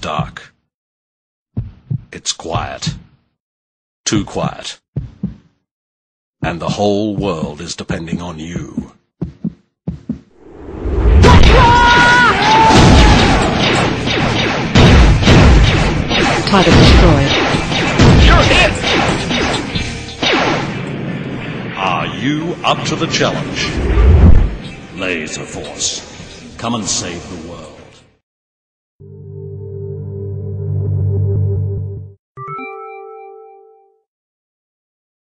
dark. It's quiet. Too quiet. And the whole world is depending on you. Target destroyed. You're hit! Are you up to the challenge? Laserforce, come and save the world.